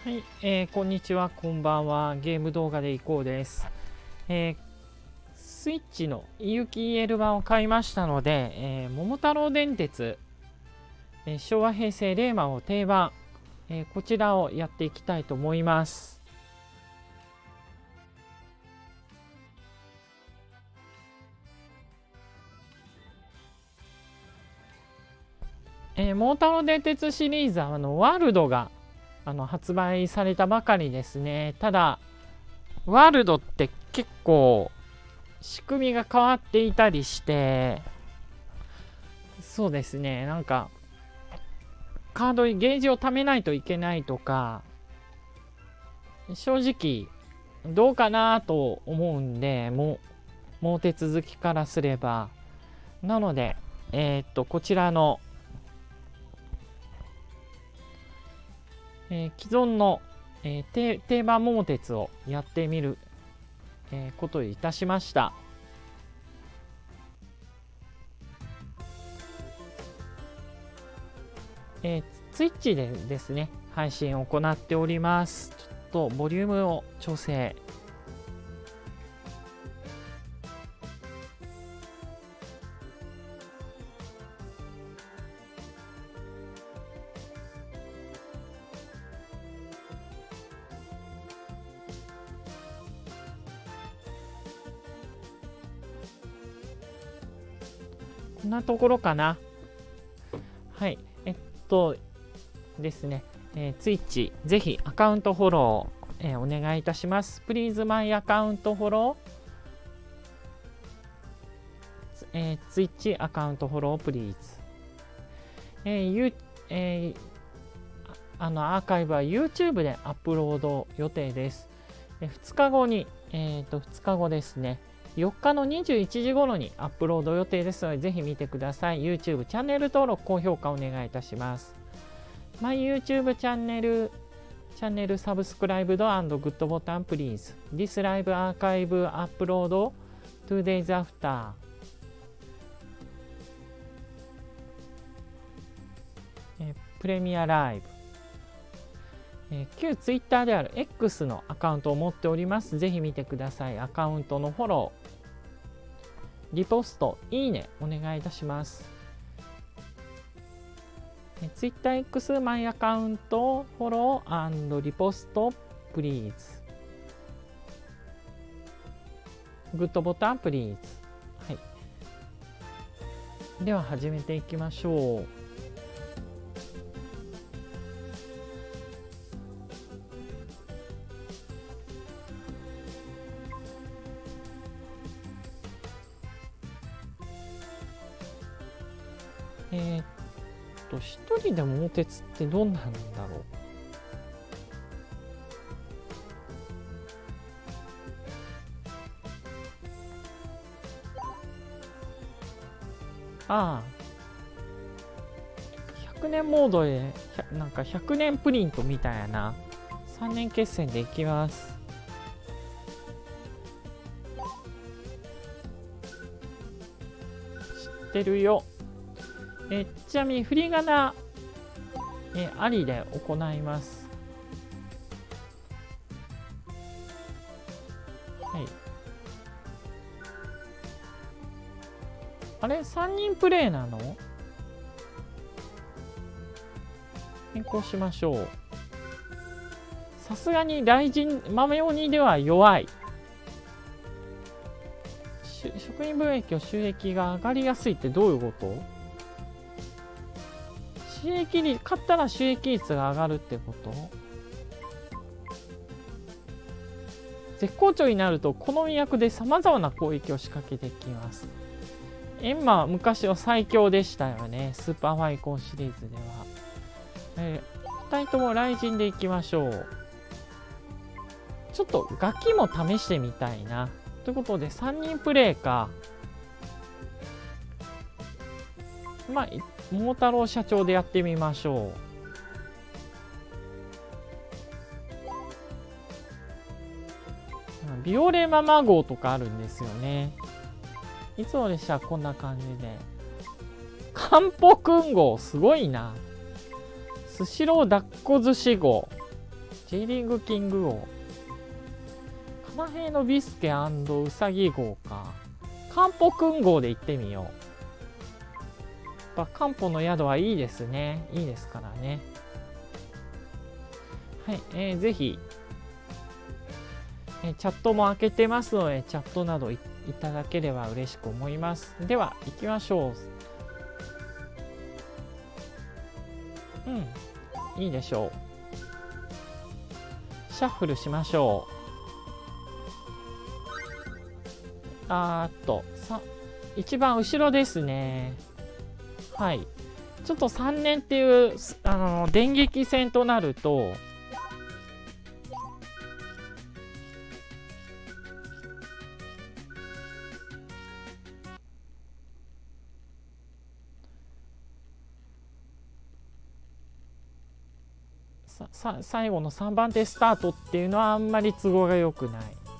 はい、こんにちは、こんばんは。ゲーム動画でいこうです。スイッチの有機 EL 版を買いましたので、桃太郎電鉄、昭和平成令和を定番、こちらをやっていきたいと思います。桃太郎電鉄シリーズはワールドが発売されたばかりですね。ただワールドって結構仕組みが変わっていたりして、そうですね、なんかカードにゲージを貯めないといけないとか、正直どうかなと思うんで、もう手続きからすれば。なのでこちらの既存の、定番桃鉄をやってみる、ことにいたしました。ツイッチでですね、配信を行っております。ちょっとボリュームを調整。こんなところかな。はい。ですね、ツイッチ、ぜひアカウントフォロー、お願いいたします。Please my account follow。ツイッチアカウントフォロー、Please。アーカイブは YouTube でアップロード予定です。2日後に、2日後ですね。4日の21時頃にアップロード予定ですので、ぜひ見てください。YouTube チャンネル登録、高評価お願いいたします。My YouTube チャンネルサブスクライブド&グッドボタン Please。This live archive upload 2 days after。プレミアライブ。旧 Twitter である X のアカウントを持っております。ぜひ見てください。アカウントのフォロー、リポスト、いいね、お願いいたします。TwitterX マイアカウント、フォロー&リポスト、プリーズ。グッドボタン、プリーズ。はい。では始めていきましょう。一人で桃鉄ってどんなんだろう。ああ、100年モードでなんか100年プリントみたいやな。3年決戦でいきます。知ってるよ。ちなみに振り仮名、ありで行います。はい。あれ3人プレイなの？変更しましょう。さすがに雷神豆鬼では弱い。職員分益を収益が上がりやすいってどういうこと？収益率、勝ったら収益率が上がるってこと？絶好調になると好み役でさまざまな攻撃を仕掛けてきます。エンマは昔は最強でしたよね、スーパーファイコンシリーズでは。2人とも雷神でいきましょう。ちょっとガキも試してみたいな。ということで3人プレイか。まあ桃太郎社長でやってみましょう。ビオレママ号とかあるんですよね。いつもでしたらこんな感じで。かんぽくん号すごいな。スシロー抱っこ寿司号。 J リーグキング王。カナヘイのビスケウサギ号か。カンポくん号で行ってみよう。やっぱカンポの宿はいいですね。いいですからね。はい、ぜひ、チャットも開けてますので、チャットなどいただければ嬉しく思います。では、行きましょう。うん、いいでしょう。シャッフルしましょう。一番後ろですね。はい。ちょっと3年っていう電撃戦となると、最後の3番手スタートっていうのはあんまり都合が良くない。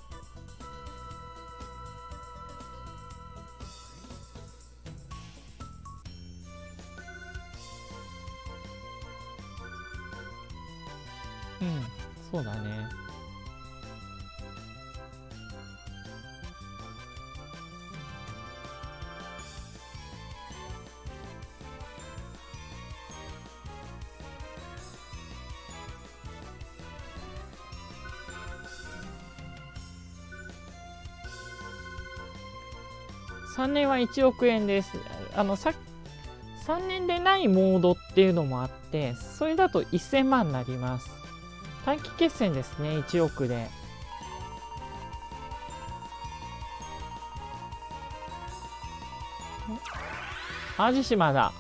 うん、そうだね。3年は1億円です。3年でないモードっていうのもあって、それだと1000万になります。短期決戦ですね、1億で。淡路島だ。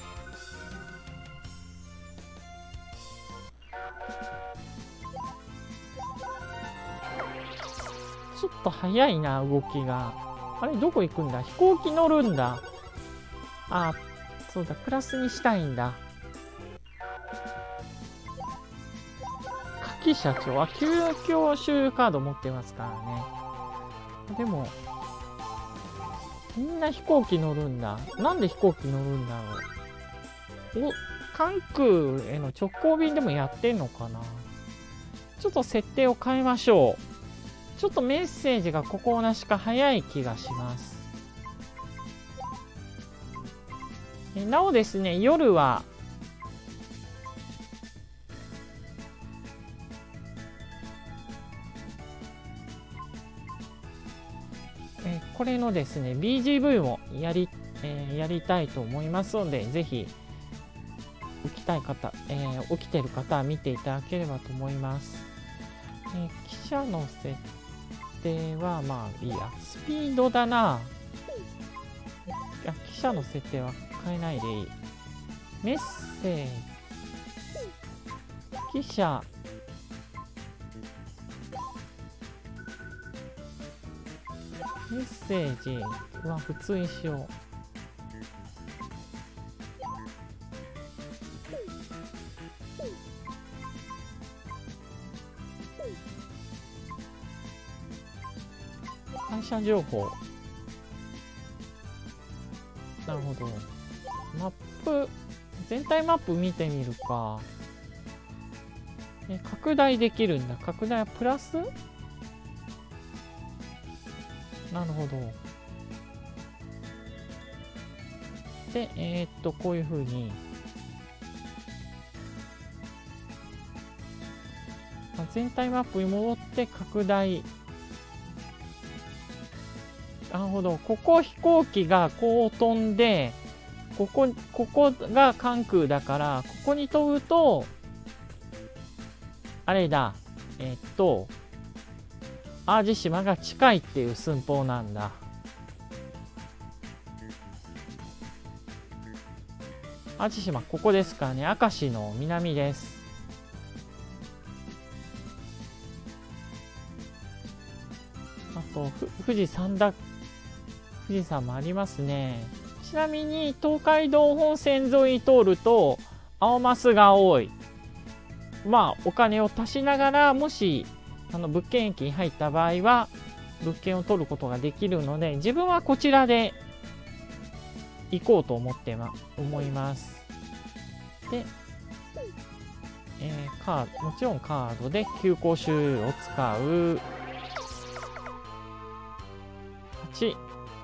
ちょっと早いな、動きが。あれ、どこ行くんだ？飛行機乗るんだ。あ、そうだ、プラスにしたいんだ。柿社長は急遽周遊カード持ってますからね。でも、みんな飛行機乗るんだ。なんで飛行機乗るんだろう。関空への直行便でもやってんのかな。ちょっと設定を変えましょう。ちょっとメッセージが心なしか早い気がします。なおですね、夜はこれのですね BGV もやりたいと思いますので、ぜひ起きたい方、起きてる方は見ていただければと思います。記者の設定はまあいいや、スピードだな。記者の設定は変えないでいい。メッセージ、記者、メッセージは普通にしよう。会社情報。なるほど。マップ、全体マップ見てみるか。拡大できるんだ。拡大はプラス？なるほど。で、こういうふうに、全体マップに戻って拡大。なるほど。ここ飛行機がこう飛んで、ここが関空だから、ここに飛ぶと、あれだ、淡路島が近いっていう寸法なんだ。淡路島、ここですからね。明石の南です。あと、富士山もありますね。ちなみに、東海道本線沿いに通ると、青マスが多い。まあ、お金を足しながら、もし、物件駅に入った場合は、物件を取ることができるので、自分はこちらで行こうと思います。で、 もちろんカードで急行周遊を使う。8。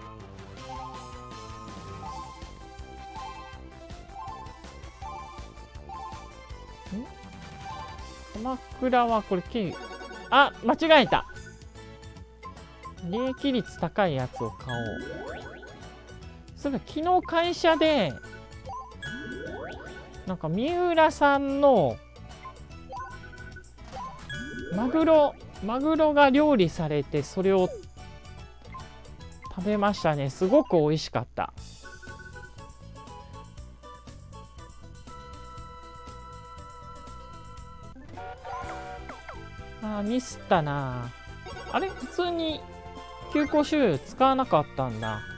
鎌倉はこれあ、間違えた。利益率高いやつを買おう。それ昨日会社でなんか三浦さんのマグロが料理されて、それを食べましたね。すごく美味しかった。ミスったな。あれ、普通に急行周遊使わなかったんだ。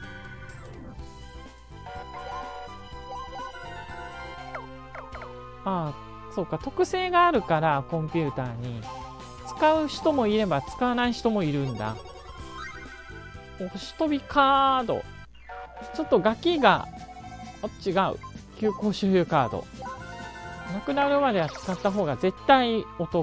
そうか、特性があるからコンピューターに使う人もいれば使わない人もいるんだ。押し飛びカード。ちょっとガキが違う。急行周遊カードなくなるまでは使った方が絶対お得。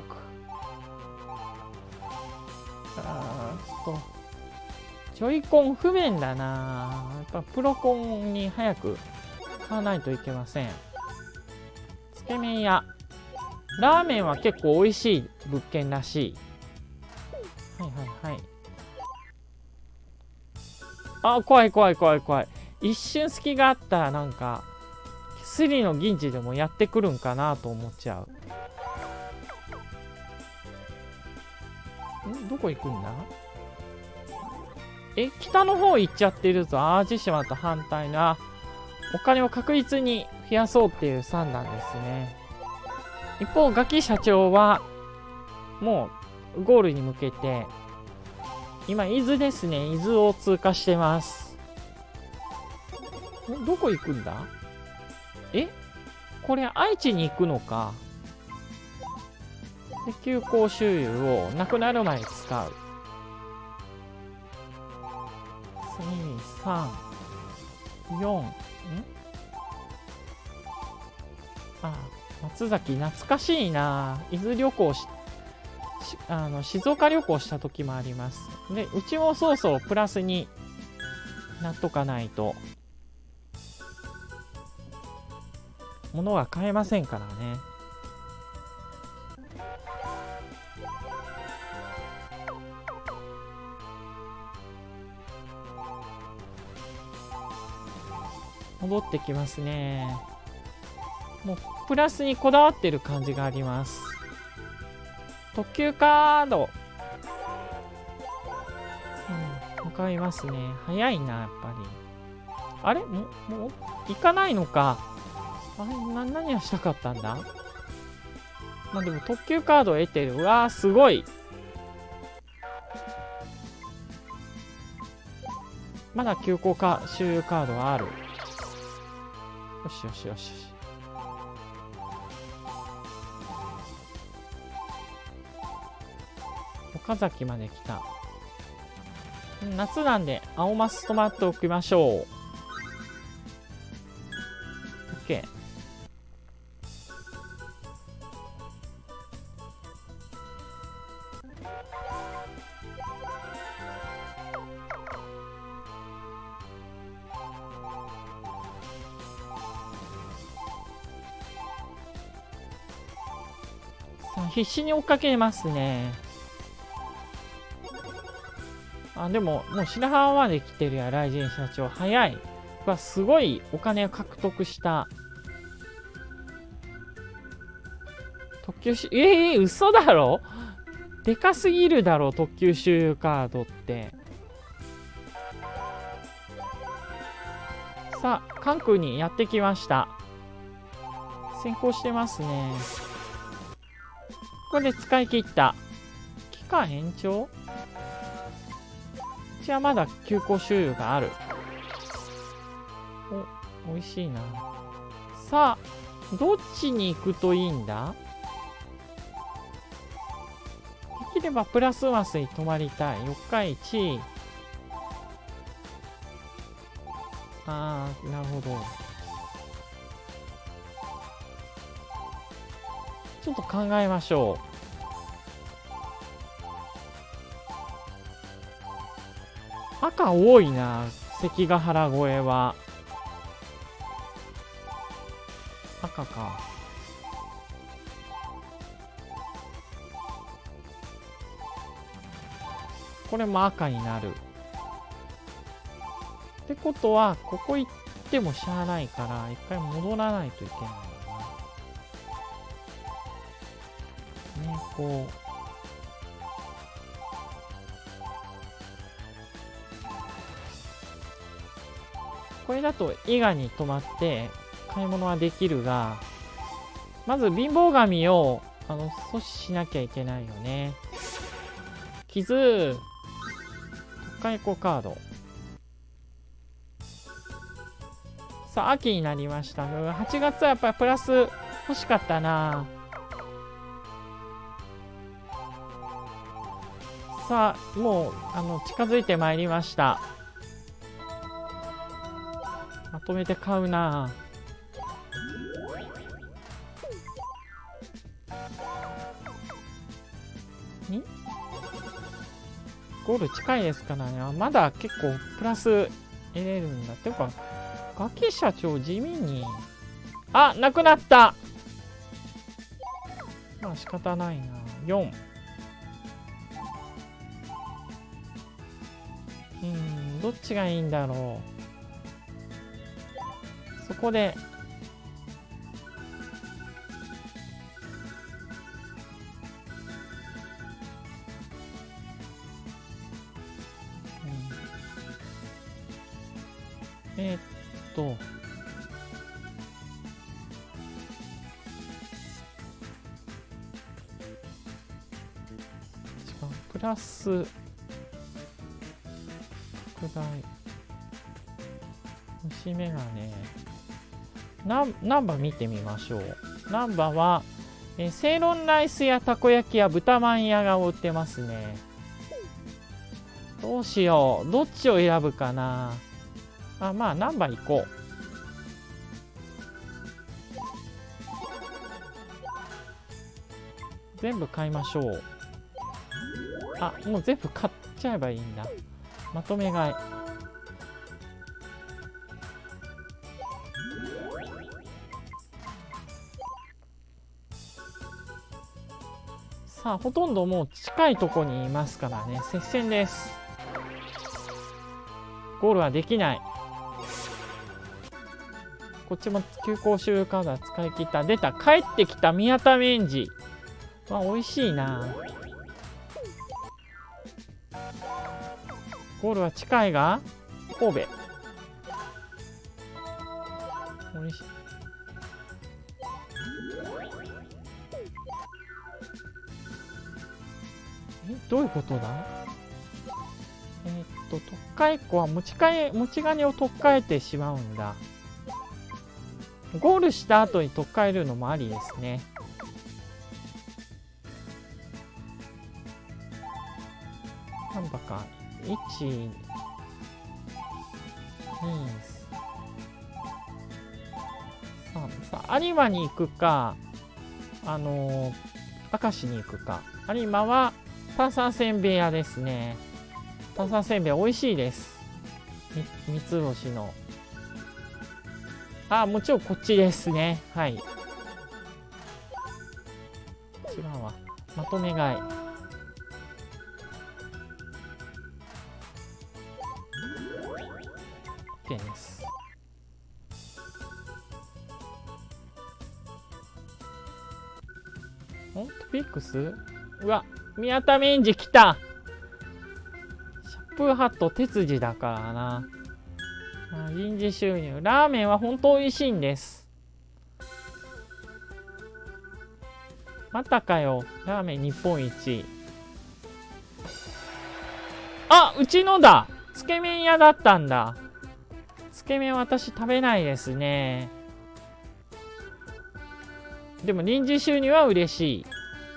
ジョイコン不便だな。やっぱプロコンに早く買わないといけません。つけ麺屋。ラーメンは結構美味しい物件らしい。はいはいはい。怖い怖い怖い怖い。一瞬隙があったらなんかスリの銀次でもやってくるんかなと思っちゃう。どこ行くんだ？北の方行っちゃってるぞ。淡路島と反対な。お金を確実に増やそうっていう算段ですね。一方、ガキ社長はもうゴールに向けて今伊豆ですね。伊豆を通過してます。どこ行くんだ？これ愛知に行くのか。で、急行周遊をなくなる前に使う。2、3、4。松崎懐かしいな。伊豆旅行静岡旅行した時もあります。で、うちもそうそうプラスになっとかないと物は買えませんからね。戻ってきますね。もうプラスにこだわってる感じがあります。特急カード、向かいますね。早いなやっぱり。あれもう行かないのか。何をしたかったんだ。でも特急カードを得てる。うわーすごい。まだ急行周遊カードはある。よしよしよし。岡崎まで来た。夏なんで青マス止まっておきましょう。OK。必死に追っかけますね。でももう白浜まで来てるや。雷神社長早い。すごいお金を獲得した特急嘘だろ。でかすぎるだろ特急周遊カードって。さあ関空にやってきました。先行してますね。これで使い切った。期間延長。うちはまだ急行周遊がある。美味しいな。さあどっちに行くといいんだ。できればプラスマスに泊まりたい。四日市。なるほど。 ちょっと考えましょう。赤多いな、関ヶ原越えは。赤か。これも赤になる。ってことは、ここ行ってもしゃあないから、一回戻らないといけないよな。ね、こう。これだと伊賀に泊まって買い物はできるが、まず貧乏神を阻止しなきゃいけないよね。傷、特化エコカード。さあ、秋になりました。8月はやっぱりプラス欲しかったな。さあ、もう近づいてまいりました。まとめて買うな。ゴール近いですからね。まだ結構プラス得れるんだ。っていうか、ガキ社長地味に。あ、なくなった。まあ仕方ないな。4。どっちがいいんだろう。そこで。プラス拡大虫眼鏡ナンバー見てみましょう。ナンバーはセイロンライスやたこ焼きや豚まん屋が売ってますね。どうしよう、どっちを選ぶかな。まあナンバー行こう。全部買いましょう。もう全部買っちゃえばいいんだ。まとめ買い。さあ、ほとんどもう近いとこにいますからね。接戦です。ゴールはできない。こっちも急行集カードは使い切った。出た。帰ってきた宮田メンジ。美味しいな。ゴールは近いが神戸。おいしい。どういうことだ。特化エコは持ち金を取っ換えてしまうんだ。ゴールした後に取っ換えるのもありですね。何ばか1、2、3、さあ有馬に行くか明石に行くか。有馬は炭酸せんべい屋ですね。炭酸せんべい美味しいです。三つ星の。もちろんこっちですね。はい。違うわ。まとめ買い。OK です。トピックス。うわ、宮田メンジ来た。シャンプーハット鉄次だからな。臨時収入。ラーメンは本当美味しいんです。またかよ。ラーメン日本一。うちのだ。つけ麺屋だったんだ。つけ麺私食べないですね。でも臨時収入は嬉しい。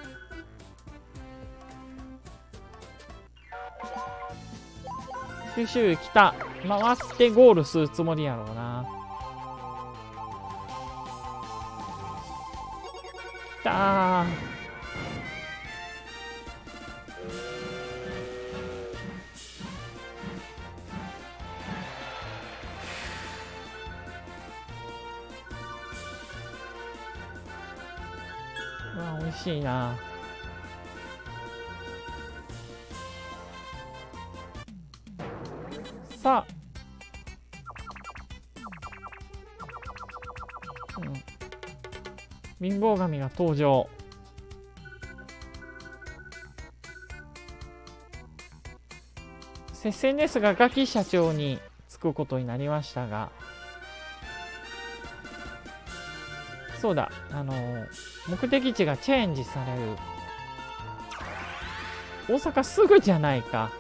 九州来た。回ってゴールするつもりやろうな。来たー。うわ、美味しいな。さあ、貧乏神が登場。接戦ですがガキ社長につくことになりましたが、そうだ、目的地がチェンジされる。大阪すぐじゃないか。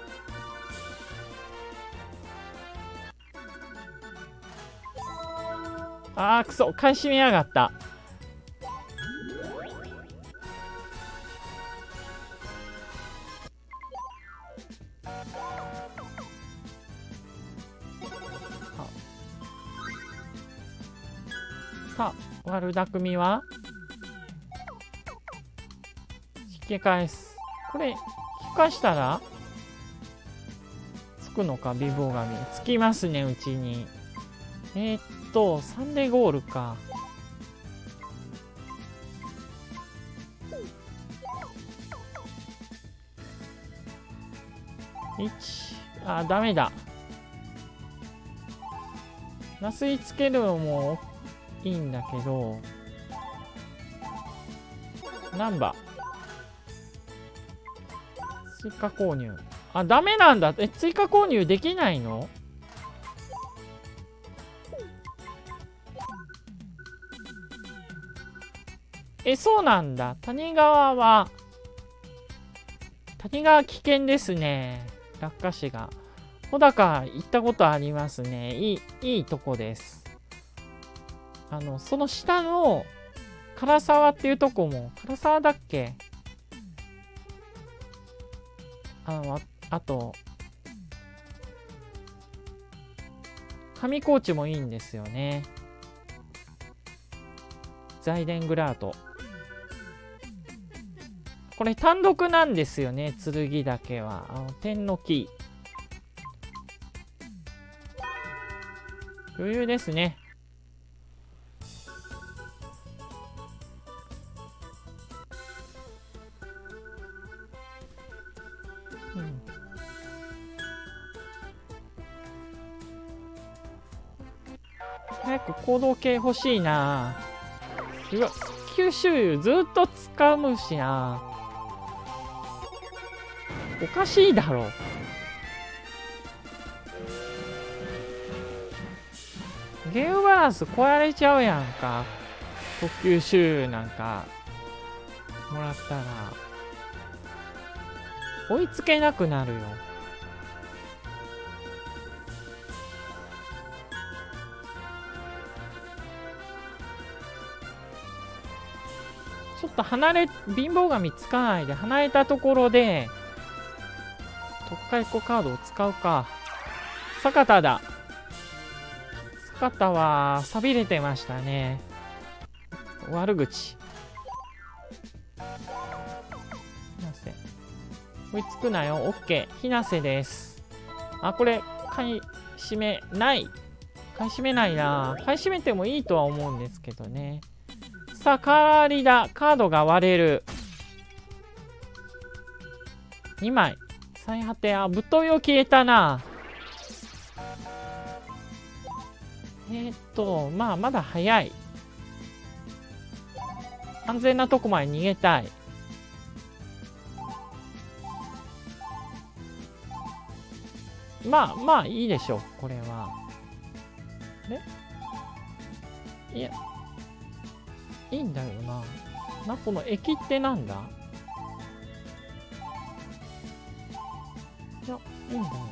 あーくそ、買い占めやがった。さあ、悪巧みは引き返す。これ引き返したらつくのか。貧乏神つきますね、うちに。3でゴールか。1、ダメだ。なすりつけるのもいいんだけど、ナンバ追加購入。ダメなんだ。追加購入できないの？そうなんだ。谷川危険ですね。落下死が。穂高行ったことありますね。いいとこです。その下の唐沢っていうとこも、唐沢だっけ？あと上高地もいいんですよね。ザイデングラート。これ単独なんですよね、剣だけは。天の木。余裕ですね。早く行動系欲しいな。うわ、吸収油ずっと使うしな。おかしいだろ。ゲームバランス壊れちゃうやんか。特級収なんかもらったら追いつけなくなるよ。ちょっと貧乏神つかないで離れたところで特化エコカードを使うか。坂田だ。坂田は錆びれてましたね。悪口。追いつくなよ。オッケー。ひなせです。これ買い占めない。買い占めないな。買い占めてもいいとは思うんですけどね。さあ、代わりだ。カードが割れる。2枚。最果て。ぶっ飛びを消えたな。まだ早い。安全なとこまで逃げたい。まあいいでしょう、これは。いや、いいんだよな。この駅ってなんだ？いや、いいんだよな。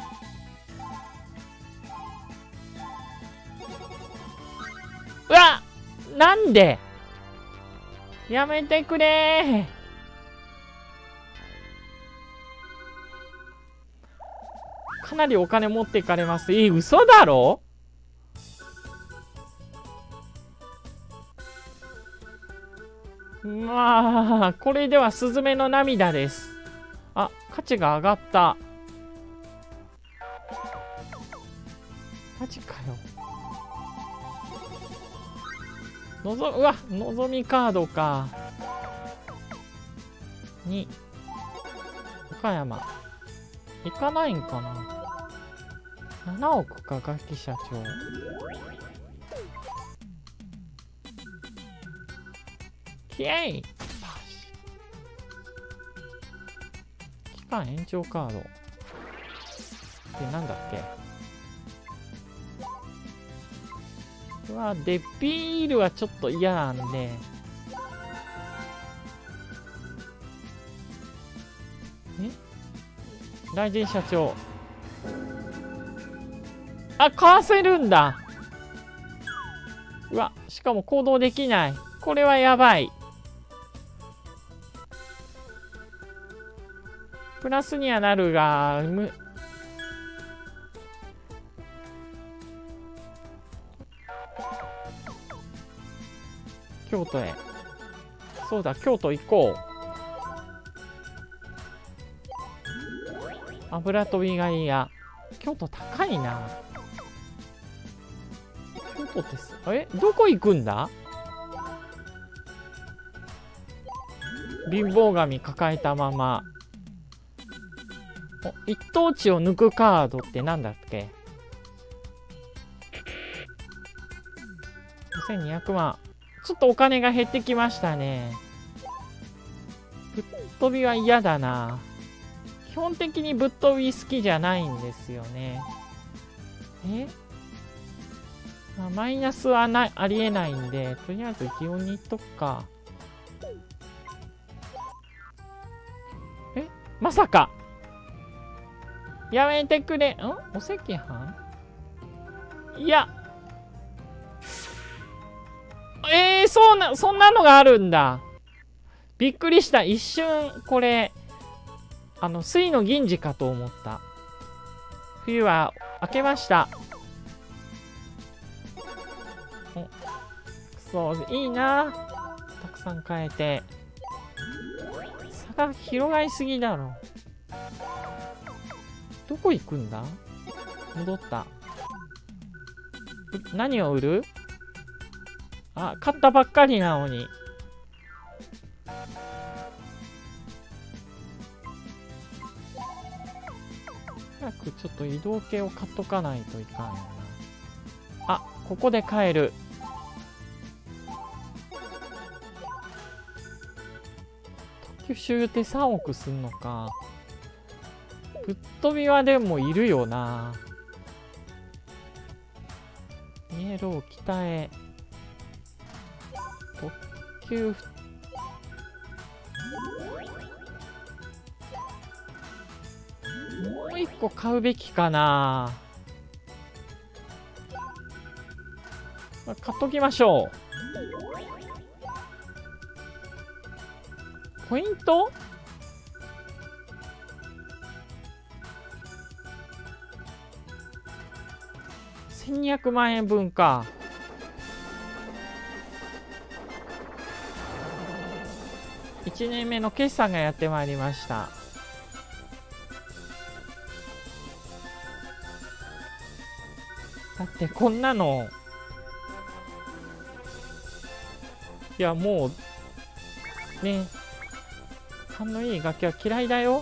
うわ！なんで？やめてくれー。かなりお金持っていかれます。嘘だろ？ まあ、これではスズメの涙です。あ、価値が上がった。マジかよ。うわ、のぞみカードか。2、岡山。行かないんかな。7億か、ガキ社長。キエイ期間延長カード。で、なんだっけ。うわ、デピールはちょっと嫌なんで。大臣社長。あ、かわせるんだ。うわ、しかも行動できない。これはやばい。プラスにはなるが、京都へ。そうだ、京都行こう。油飛びがいや。京都高いな。京都ってどこ行くんだ？貧乏神抱えたまま。一等地を抜くカードってなんだっけ？ 5200 万。ちょっとお金が減ってきましたね。ぶっ飛びは嫌だな。基本的にぶっ飛び好きじゃないんですよね。マイナスはありえないんで、とりあえず祇園に行っとくか。まさかやめてくれ。お赤飯？いや。そんなのがあるんだ。びっくりした。一瞬、これ、水の銀次かと思った。冬は明けました。そう、いいな。たくさん変えて。差が広がりすぎだろ。どこ行くんだ？戻った。何を売る？あ、買ったばっかりなのに。早くちょっと移動系を買っとかないといかんよな。あ、ここで買える。特殊で3億すんのか。ぶっ飛びはでもいるよな。イエロー北へ。特急もう一個買うべきかな。買っときましょう。ポイント1200万円分か。1年目の決算がやってまいりました。だってこんなの、いやもうね、勘のいい楽器は嫌いだよ。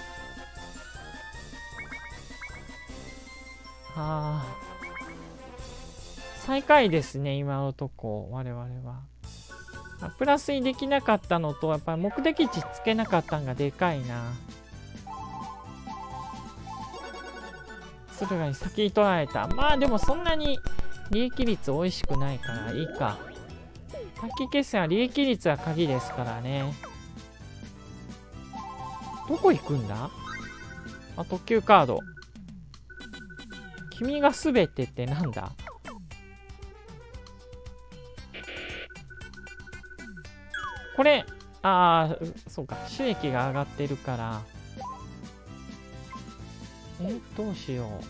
最下位ですね、今のとこ我々は。プラスにできなかったのと、やっぱり目的地つけなかったんがでかいな。敦賀に先に取られた。まあでもそんなに利益率美味しくないからいいか。短期決戦は利益率が鍵ですからね。どこ行くんだ？あ、特急カード。君がすべてってなんだ？これ、そうか、収益が上がってるから。どうしよう。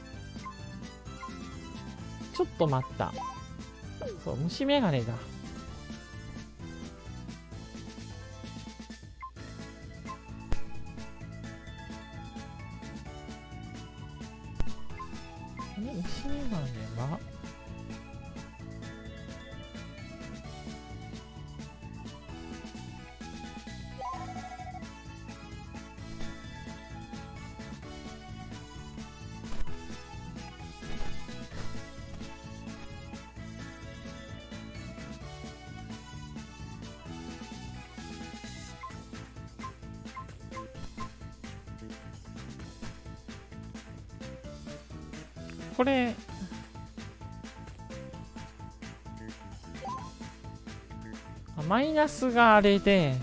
ちょっと待った。そう、虫眼鏡だ。 虫眼鏡はこれマイナスがあれで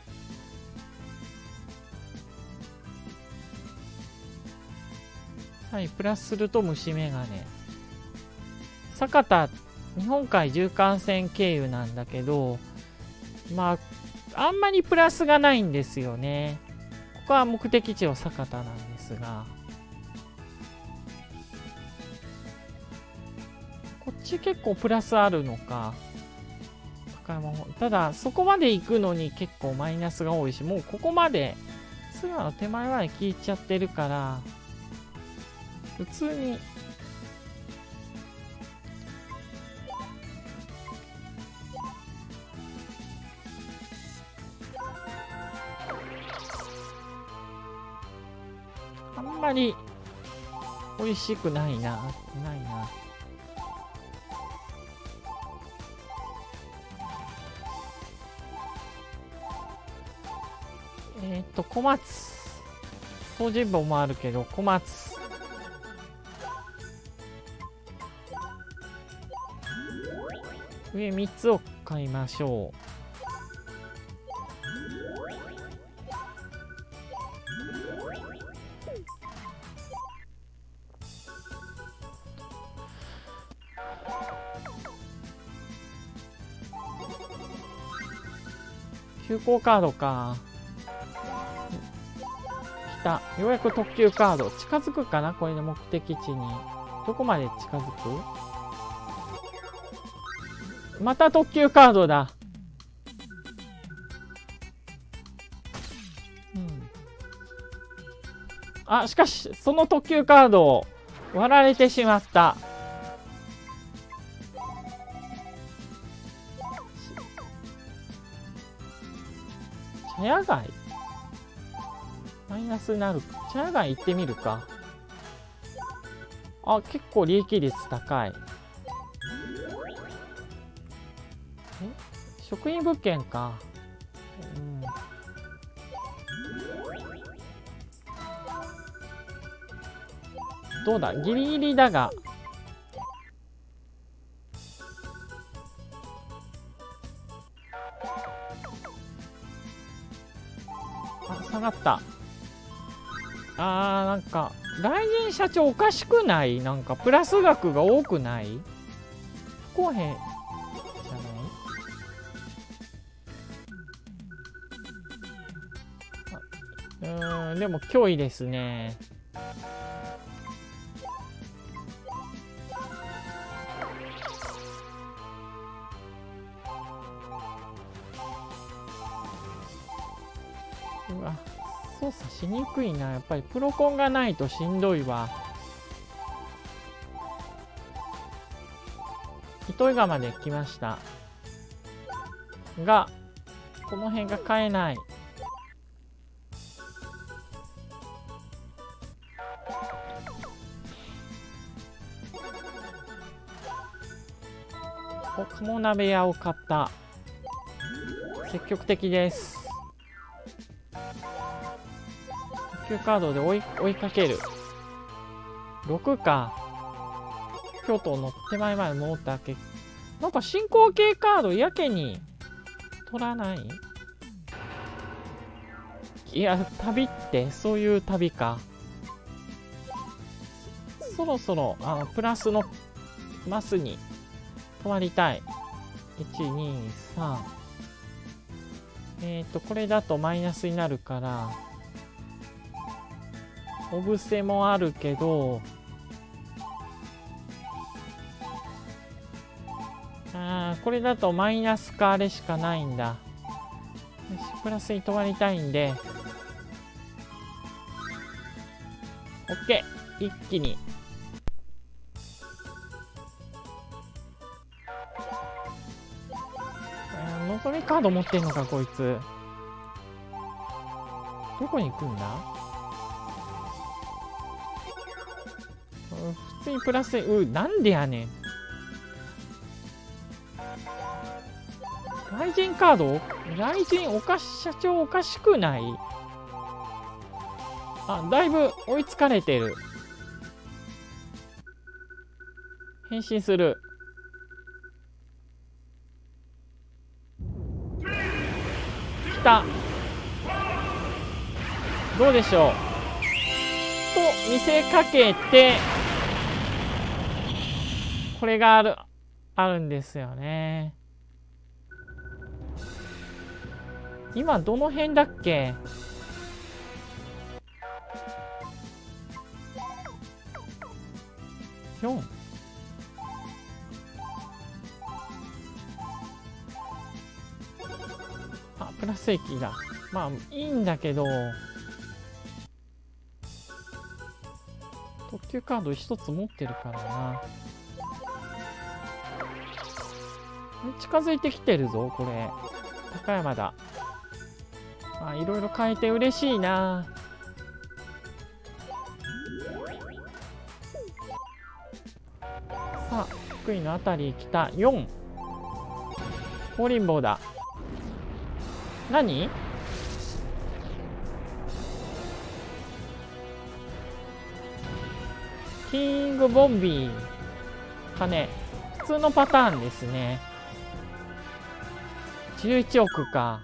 はい、プラスすると虫眼鏡。酒田日本海縦貫線経由なんだけど、まああんまりプラスがないんですよね。ここは目的地は酒田なんですが、こっち結構プラスあるのか。ただそこまで行くのに結構マイナスが多いし、もうここまでツアーの手前まで聞いちゃってるから、普通にあんまり美味しくないな。小松。東尋坊もあるけど、小松。上3つを買いましょう。急行カードか。来た。ようやく特急カード。近づくかなこれで目的地に。どこまで近づく？また特急カードだ。あ、しかし、その特急カードを割られてしまった。茶屋街マイナスになる。茶屋街行ってみるか。あ、結構利益率高い。職員物件か。どうだ、ギリギリだが。あ、下がった。なんか来年社長おかしくない？なんかプラス額が多くない？不公平じゃない？でも脅威ですね。うわ、操作しにくいな。やっぱりプロコンがないとしんどいわ。糸魚川まで来ましたが、この辺が買えない。お、鴨鍋屋を買った。積極的です。特急カードで追いかける。6か。京都の手前まで戻ったわけ。なんか進行形カードやけに取らない？いや、旅ってそういう旅か。そろそろプラスのマスに止まりたい。1、2、3。これだとマイナスになるから、お布施もあるけど、これだとマイナスかあれしかないんだ。よし、プラスに止まりたいんで、OK。一気に望みカード持ってんのかこいつ。どこに行くんだ。普通にプラスなんでやねん。雷神カード、雷神社長おかしくない？あ、だいぶ追いつかれてる。変身する。来た。どうでしょうと見せかけて、これがあるんですよね。今どの辺だっけ。4。あ、プラス駅だ。まあいいんだけど、特急カード一つ持ってるからな。近づいてきてるぞこれ。高山だ。あ、いろいろ変えて嬉しいな。さあ福井のあたり来た。4。フォーリンボーだ。何？キングボンビー金。普通のパターンですね。11億か。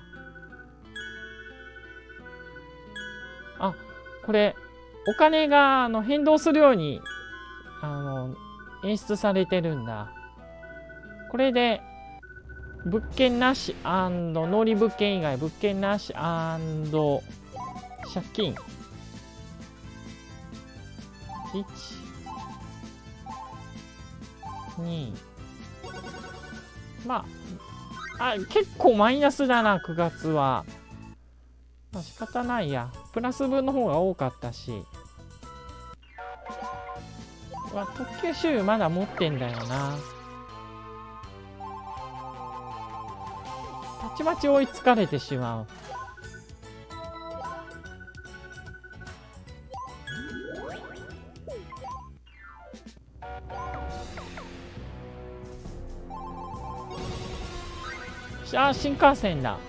あ、これお金が変動するように演出されてるんだ。これで物件なし&農林物件以外物件なし&借金1、2、まあ結構マイナスだな9月は。まあ仕方ないや。プラス分の方が多かったし。特急周囲まだ持ってんだよな。たちまち追いつかれてしまう。あ、新幹線だ。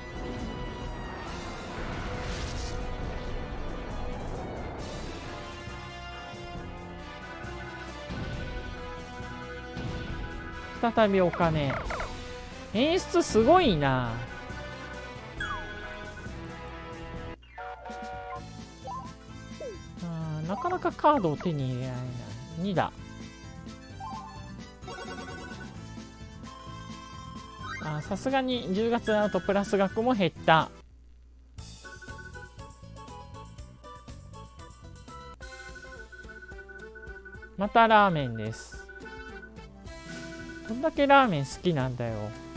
再びお金。演出すごいな。なかなかカードを手に入れられない。2だ。さすがに10月だとプラス額も減った。またラーメンです。どんだけラーメン好きなんだよ。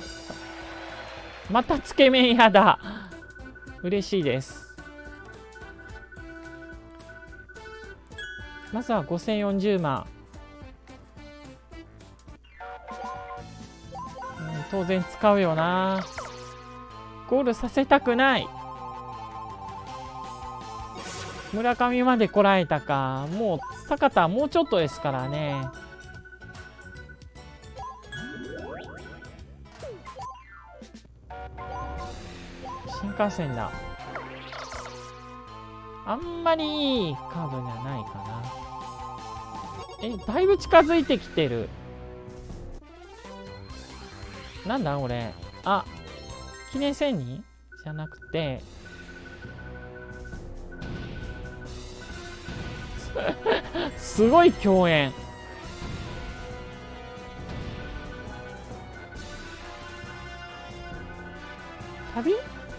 またつけ麺屋だ。嬉しいです。まずは5040万。当然使うよな。ゴールさせたくない。村上までこらえたか。もう坂田はもうちょっとですからね。新幹線だ。あんまりいいカードじゃないかな。だいぶ近づいてきてる。なんだこれ。あ、記念1000人じゃなくてすごい共演。旅？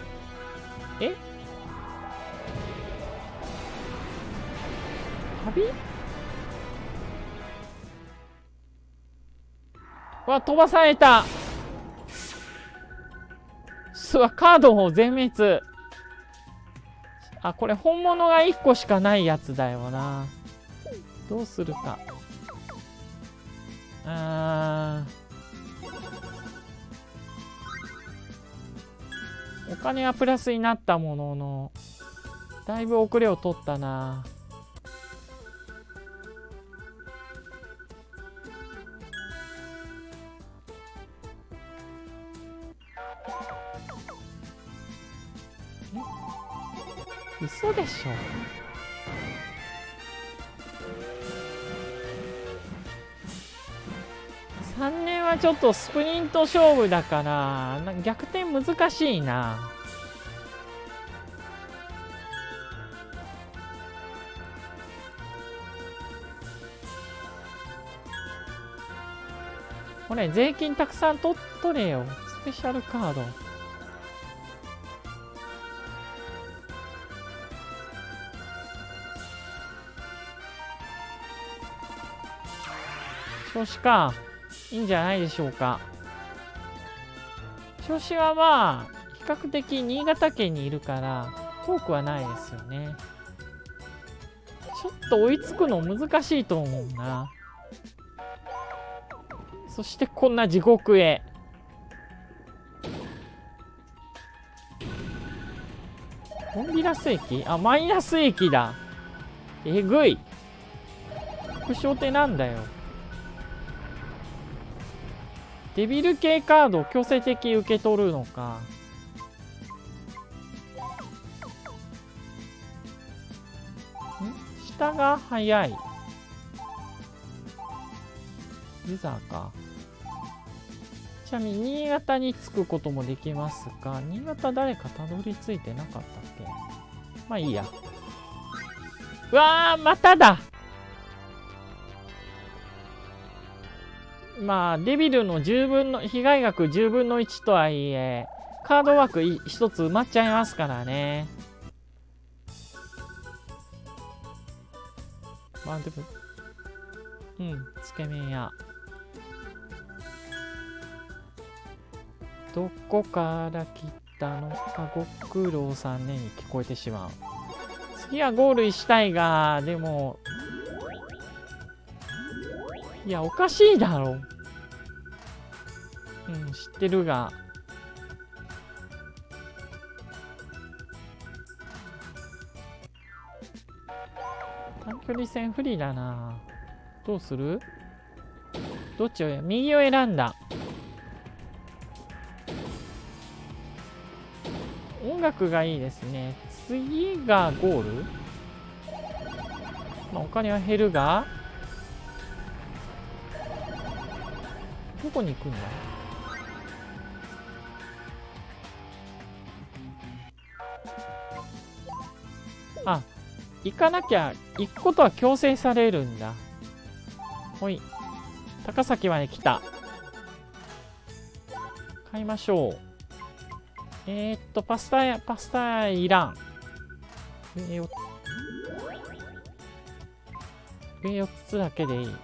旅？飛ばされた。カードを全滅。これ本物が1個しかないやつだよな。どうするか。 お金はプラスになったものの、だいぶ遅れを取ったな。嘘でしょ。3年はちょっとスプリント勝負だから逆転難しいな。これ税金たくさん取れよ。スペシャルカード。調子か。いいんじゃないでしょうか。調子はまあ比較的新潟県にいるから遠くはないですよね。ちょっと追いつくの難しいと思うな。そしてこんな地獄へ。コンビラス駅？あ、マイナス駅だ。えぐい。副賞ってなんだよ。デビル系カードを強制的受け取るのか。下が早い。ユザーか。ちなみに新潟に着くこともできますが、新潟誰かたどり着いてなかったっけ。まあいいや。うわー、まただ。まあデビルの10分の被害額10分の1とはいえカード枠1つ埋まっちゃいますからね。まあでもつけ麺屋どこから来たのかご苦労さんねに聞こえてしまう。次はゴールしたいが、でもいやおかしいだろ。知ってるが短距離戦不利だな。どうする？どっちを右を選んだ。音楽がいいですね。次がゴール。まあお金は減るがどこに行くんだ。あ、行かなきゃ行くことは強制されるんだ。ほい、高崎まで来た。買いましょう。パスタいらん。上4つだけでいい。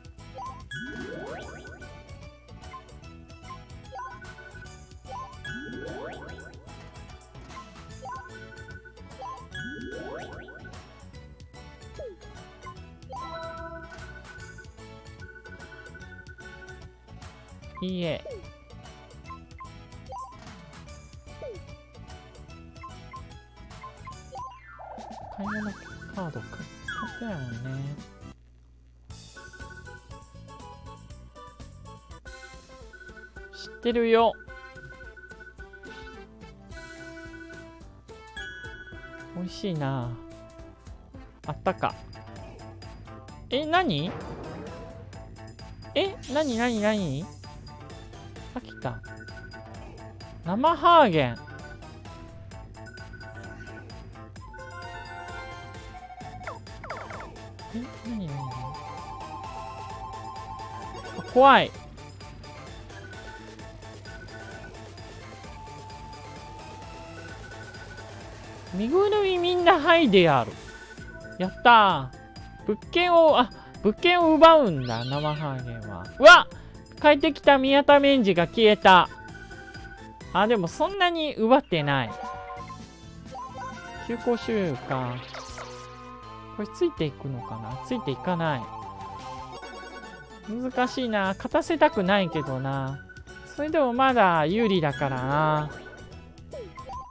いいえ。買い物カード買ってないもんね。知ってるよ。美味しいな。あったか。何？何？あ、来た。生ハーゲン。何怖い。身ぐるみみんな剥いでやる。やったー。物件を奪うんだ、生ハーゲンは。うわっ、帰ってきた宮田メンジが消えた。あ、でもそんなに奪ってない。中古収か。これついていくのかな？ついていかない。難しいな。勝たせたくないけどな。それでもまだ有利だからな。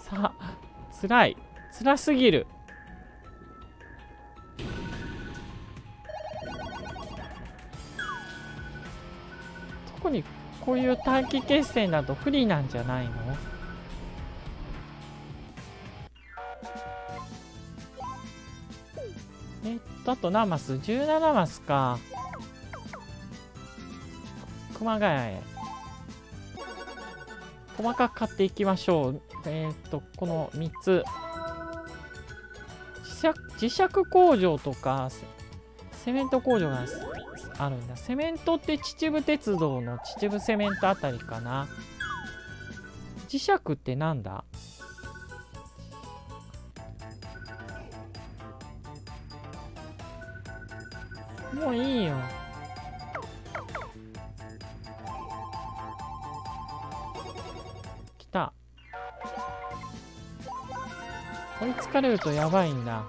さあ、辛い。辛すぎる。特にこういう短期決戦だと不利なんじゃないの？あと何マス ?17 マスか。熊谷へ。細かく買っていきましょう。この3つ。磁石工場とか、セメント工場があるんだ。セメントって秩父鉄道の秩父セメントあたりかな。磁石ってなんだ？もういいよ。来た。追いつかれるとやばいんだ。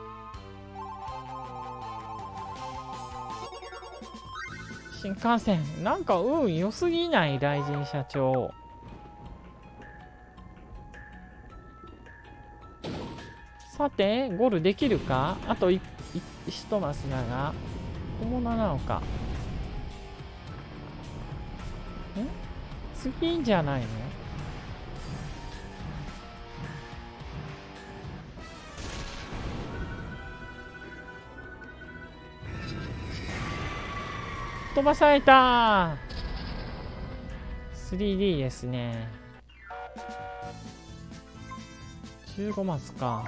新幹線なんか運良すぎない？大臣社長。さてゴールできるか？あと1マスだが本物なのか？次いいんじゃないの？飛ばされた。 3D ですね。15マスか。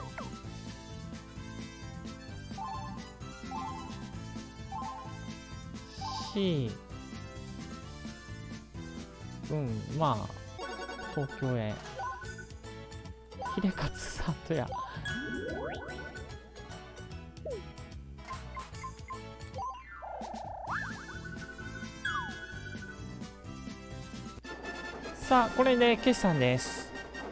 まあ東京へ。秀勝さんとや。さあこれで決算です。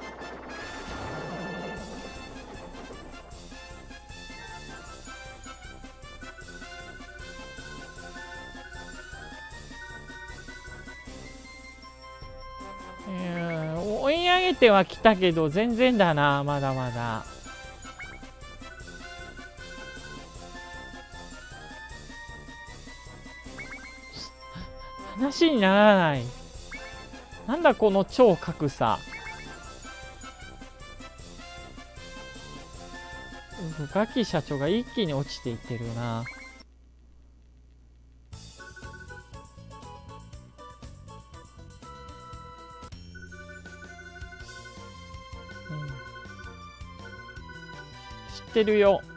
追い上げてはきたけど全然だな。まだまだ。話にならない。なんだこの超格差。ガキ社長が一気に落ちていってるな。知ってるよ。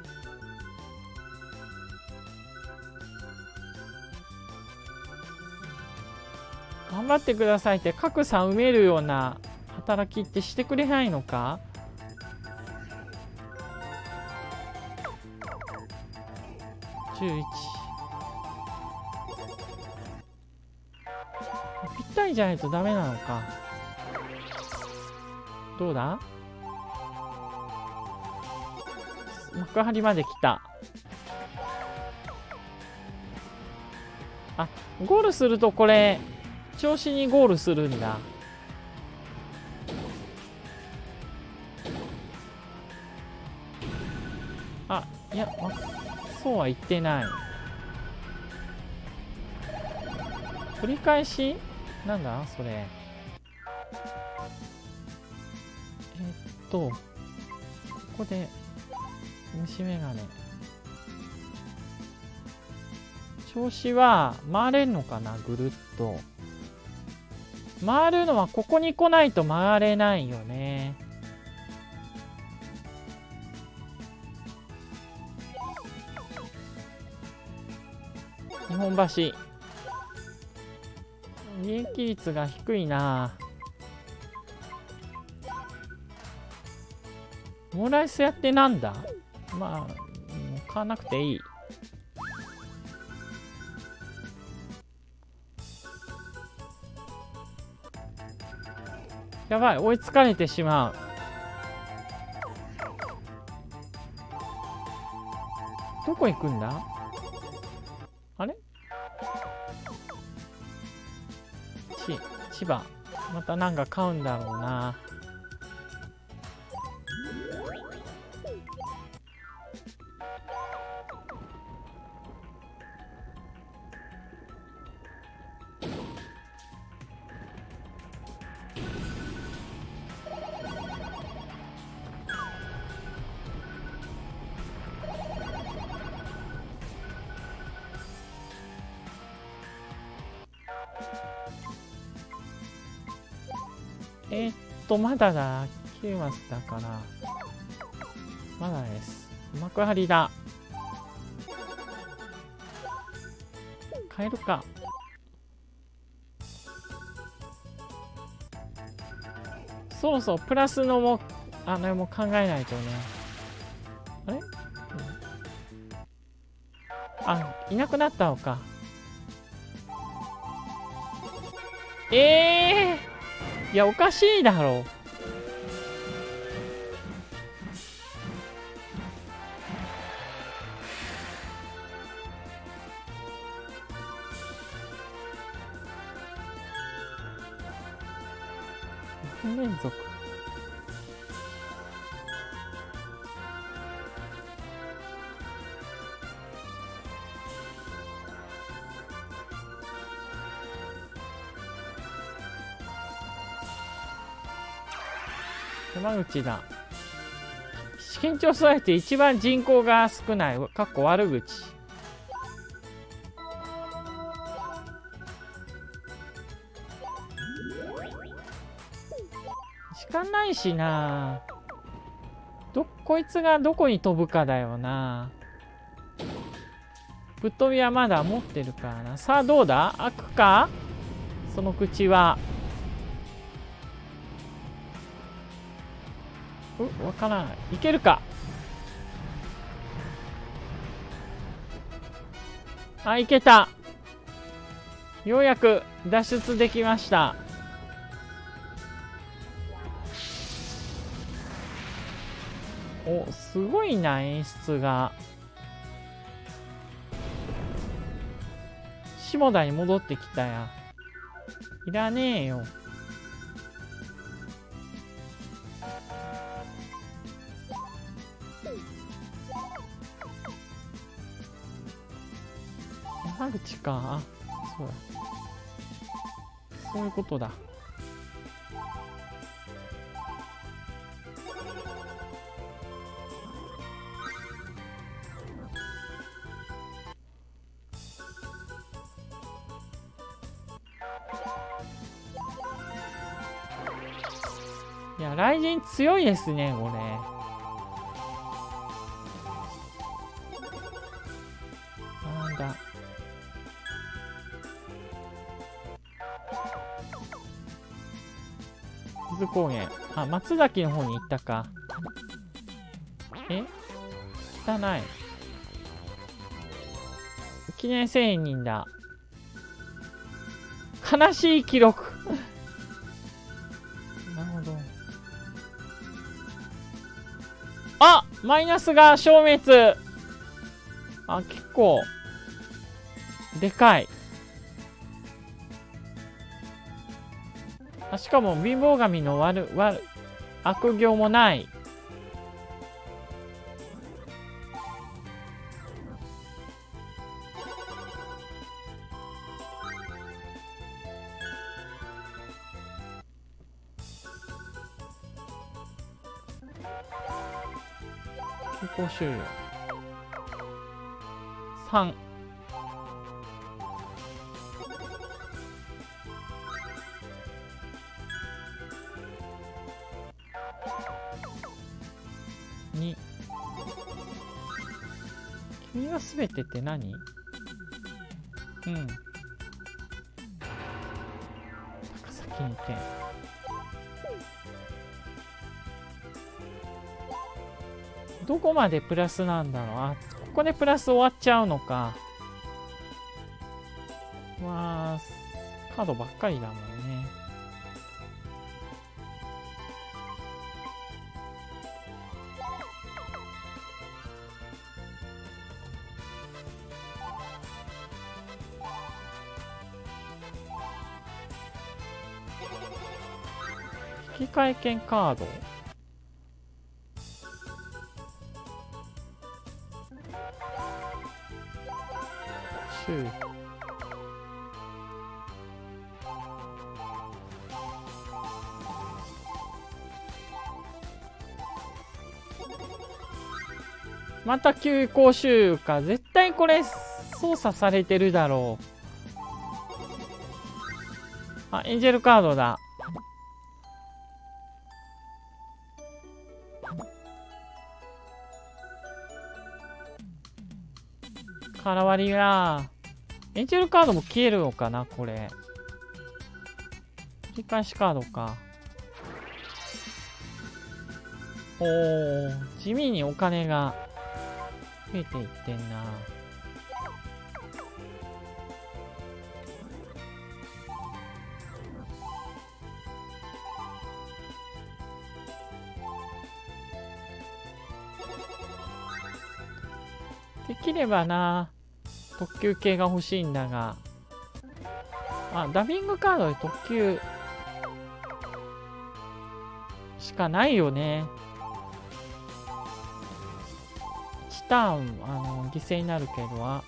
頑張ってくださいって格差埋めるような働きってしてくれないのか？11。ぴったりじゃないとダメなのか。どうだ？幕張まで来た。あ、ゴールするとこれ調子にゴールするんだ。あ、いや、そうは言ってない。繰り返しなんだそれ。ここで虫眼鏡。調子は回れるのかな？ぐるっと回るのはここに来ないと回れないよね。日本橋利益率が低いな。モーライスやってなんだ？まあ買わなくていい。やばい、追いつかれてしまう。どこ行くんだ？あれ？千葉。またなんか買うんだろうな。 まだだ。9マスだから。まだです。幕張だ。変えるか。そろそろプラスのも、も考えないとね。あれ、いなくなったのか。いや、おかしいだろう。連続。山口だ。緊張されて一番人口が少ない。かっこ悪口。時間ないしな。こいつがどこに飛ぶかだよな。ぶっ飛びはまだ持ってるからな。さあどうだ、開くか、その口は。わからない。いけるか。いけた。ようやく脱出できました。すごいな、演出が。下田に戻ってきたや。いらねえよ。山口か。そうだ。そういうことだ。いや、雷神強いですね、これ。なんだ。伊豆高原。松崎の方に行ったか。汚い。記念1000人だ。悲しい記録。なるほど。マイナスが消滅。結構でかい。しかも貧乏神の悪行もない。休校終了。3。2。君がすべてって何？高崎に点。どこまでプラスなんだろう。ここでプラス終わっちゃうのか。カードばっかりだもんね。引き換え券カード。また休校週か。絶対これ操作されてるだろう。エンジェルカードだ。 空割りが、エンジェルカードも消えるのかな、これ。切り返しカードか。おー、地味にお金が増えていってんな。できればな、特急系が欲しいんだが。あ、ダビングカードで特急しかないよね。1ターン、犠牲になるけど、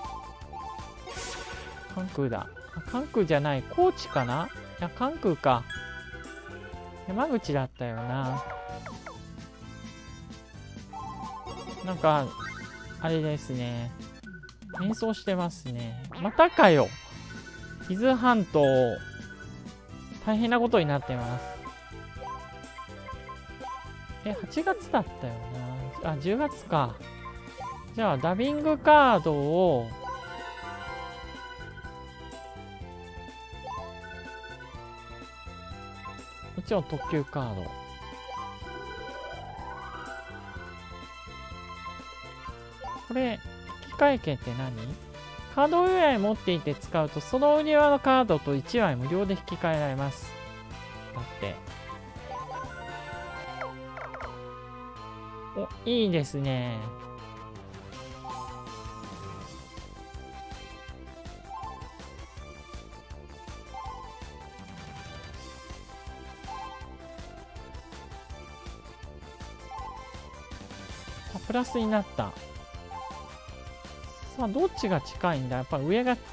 関空だ。関空じゃない、高知かな。いや、関空か。山口だったよな。なんか、あれですね。演奏してますね。またかよ。伊豆半島、大変なことになってます。8月だったよな。あ、10月か。じゃあ、ダビングカードを、もちろん特急カード。これ、引換券って何？カード売り場に持っていて使うと、その売り場のカードと1枚無料で引き換えられます。だって。お、いいですね。あ、プラスになった。さあ、どっちが近いんだ？やっぱ上が、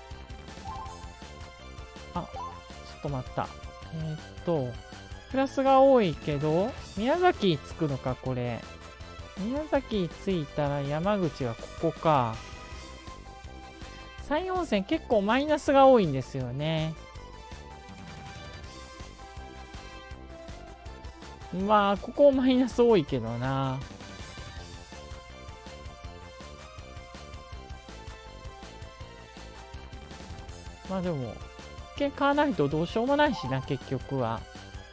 あ、ちょっと待った。プラスが多いけど、宮崎着くのか、これ。宮崎着いたら山口はここか。山陽線結構マイナスが多いんですよね。まあ、ここマイナス多いけどな。まあでも、券買わないとどうしようもないしな、結局は。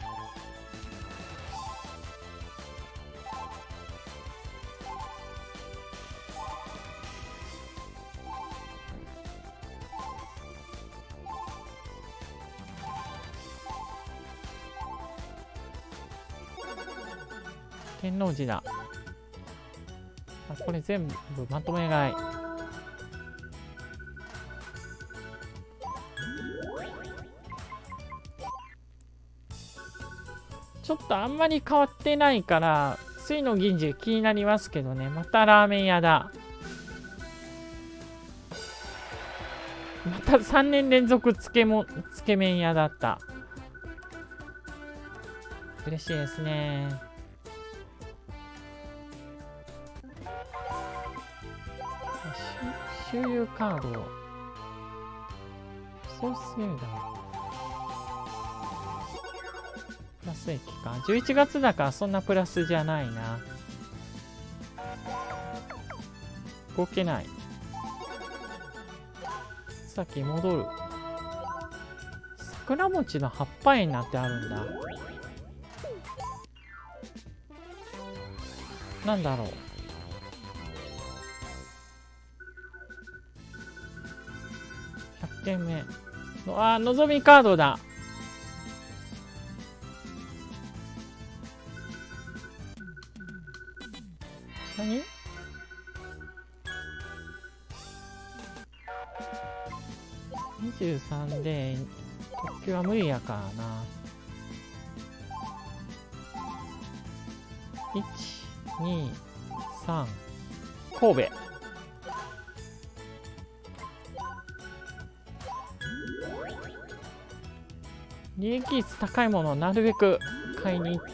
天王寺だ。あ、これ全部まとめ買い。ちょっとあんまり変わってないから、水の銀次気になりますけどね。またラーメン屋だ。また3年連続つけ麺屋だった。嬉しいですね。周遊カード。そうすぎるだろ。プラス駅か。11月だからそんなプラスじゃないな。動けない。さっき戻る。桜餅の葉っぱ園なんてあるんだ。なんだろう。100件目。あ、のぞみカードだ。何？23で特急は無理やからな。1、2、3、神戸。利益率高いものをなるべく買いに行って。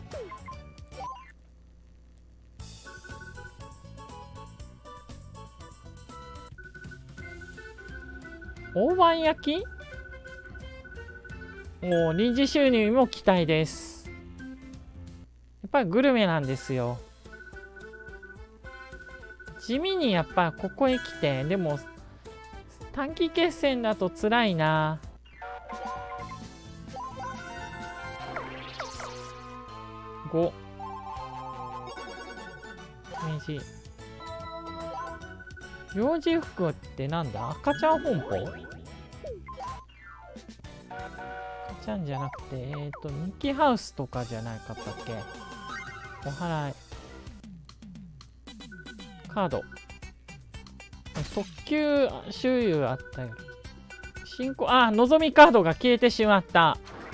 大判焼き？おお、臨時収入も期待です。やっぱりグルメなんですよ。 地味にやっぱここへ来て、でも短期決戦だと辛いな。5明治幼児服ってなんだ、赤ちゃん本舗、赤ちゃんじゃなくてミッキーハウスとかじゃないかったっけ。お払いカード、特急周遊あったよ。進行、あ、のぞみカードが消えてしまった。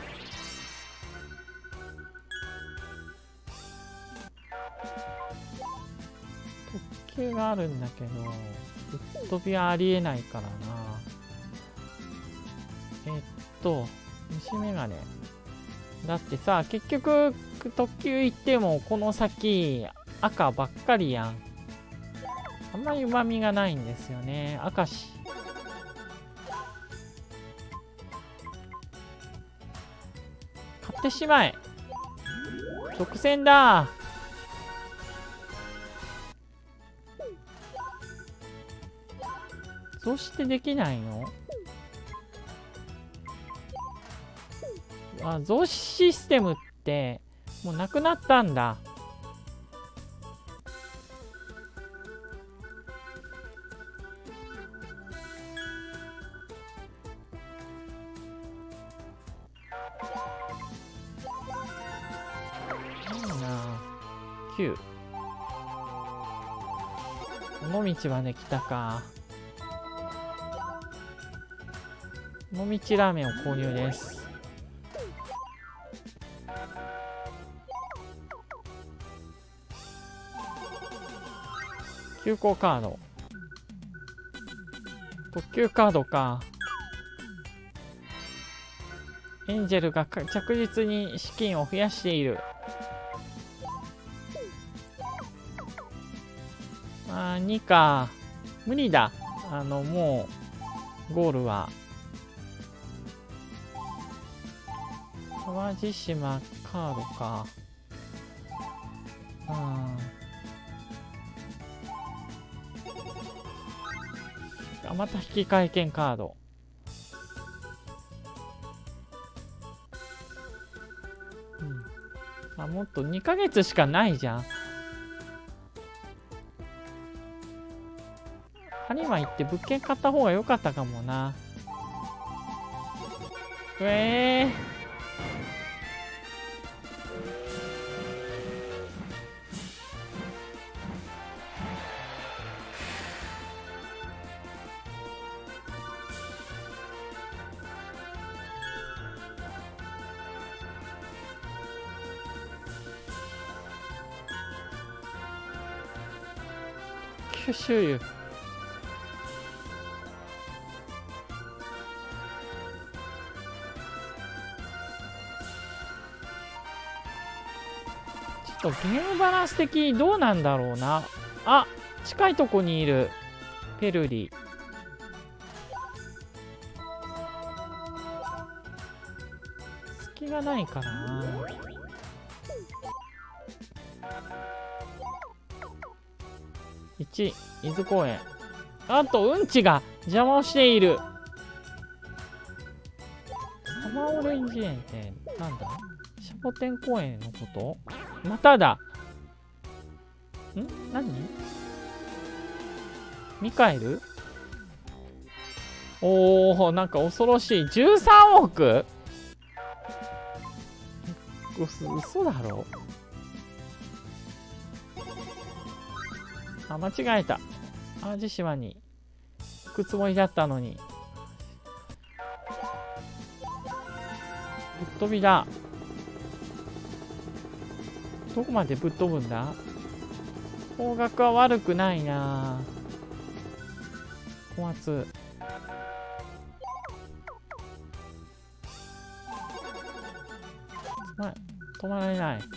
特急があるんだけどぶっ飛びはありえないからな。虫眼鏡だってさ、結局特急行ってもこの先赤ばっかりやん。あんまりうまみがないんですよね。明石買ってしまえ。特選だ。増してできないの？あ、増資システムってもうなくなったんだ。9尾道まで来たか。尾道ラーメンを購入です。急行カード、特急カードか。エンジェルが着実に資金を増やしている。2か。無理だ。もう、ゴールは。淡路島カードか。また引き換え券カード。もっと2ヶ月しかないじゃん。播磨行って物件買った方が良かったかもな。九州湯。ゲームバランス的にどうなんだろうな。あ、近いとこにいるペルリ。隙がないからな。1、伊豆公園。あとうんちが邪魔をしている。サマーオレンジ園ってなんだ？シャボテン公園のこと？まただ。何？ミカエル？おお、なんか恐ろしい。13億？嘘だろ。間違えた。淡路島に行くつもりだったのに。ぶっ飛びだ。どこまでぶっ飛ぶんだ？方角は悪くないな。小松。止まられない。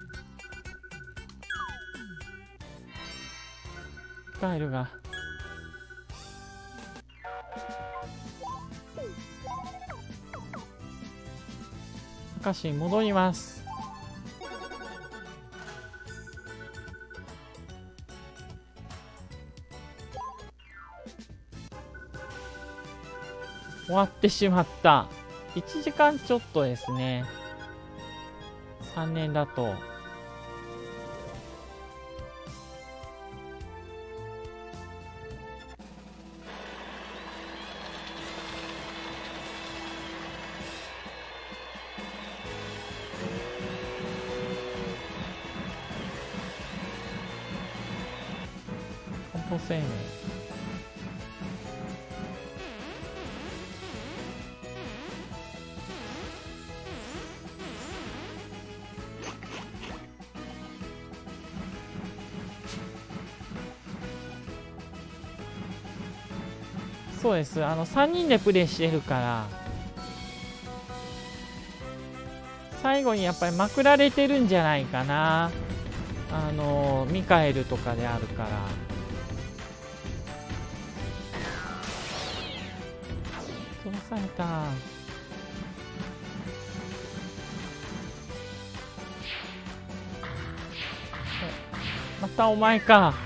カエルが。明石に戻ります。 終わってしまった。1時間ちょっとですね。3年だと。散歩生命。そうです。3人でプレイしてるから、最後にやっぱりまくられてるんじゃないかな。ミカエルとかであるから。飛ばされた。またお前か。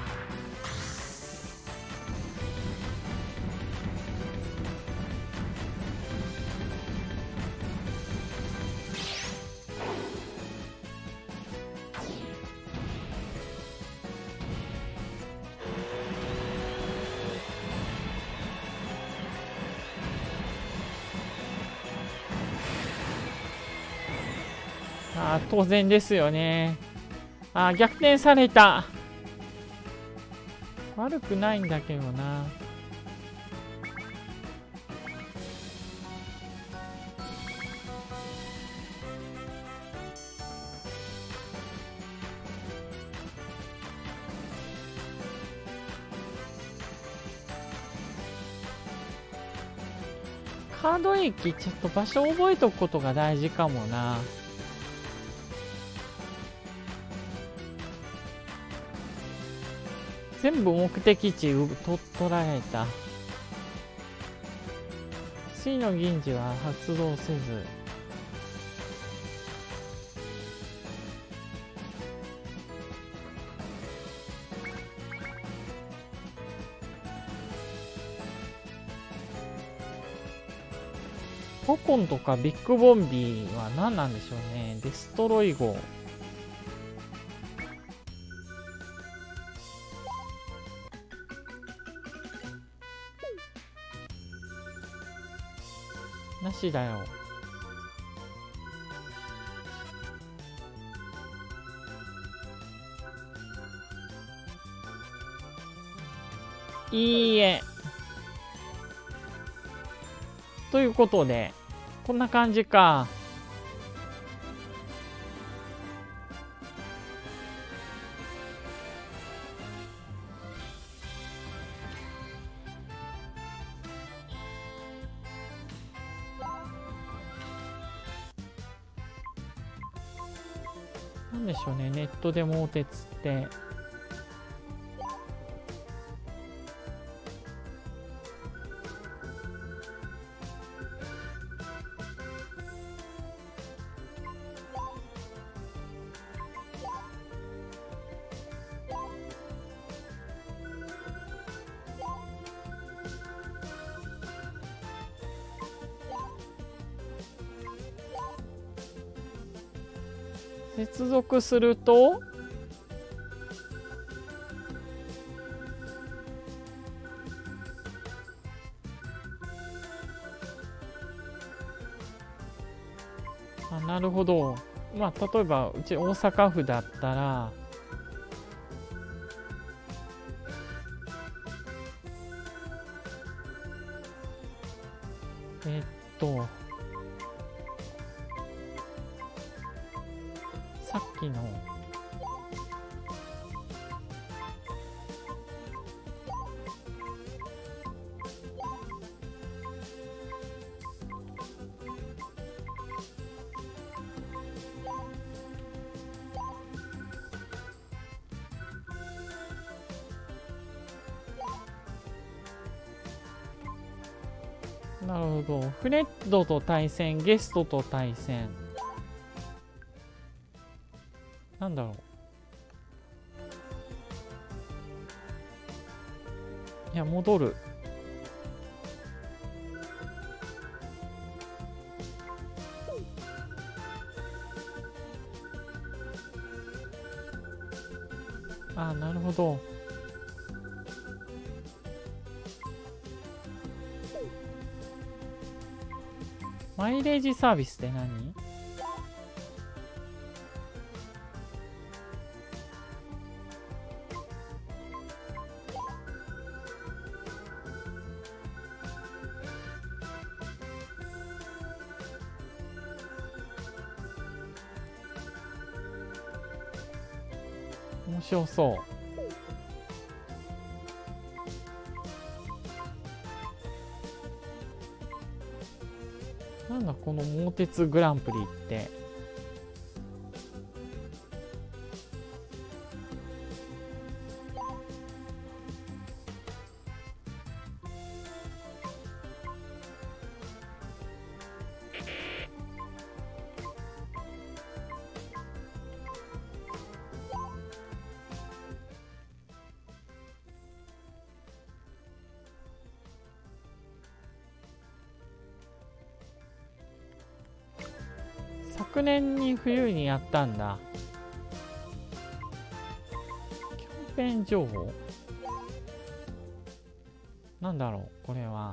当然ですよね。逆転された。悪くないんだけどな。カード駅ちょっと場所覚えとくことが大事かもな。全部目的地取られた。水の銀次は発動せず。ポコンとかビッグボンビーは何なんでしょうね。デストロイ号。なしだよ。いいえ。ということで、こんな感じか。なんでしょうね、ネットで猛鉄って。接続するとなるほど。まあ例えばうち大阪府だったらえっとさっきのなるほど。フレッドと対戦、ゲストと対戦。なんだろう。いや、戻る。 あ、なるほど。マイレージサービスって何？面白そう。なんだこの桃鉄グランプリって。昨年に冬にやったんだ。キャンペーン情報なんだろうこれは。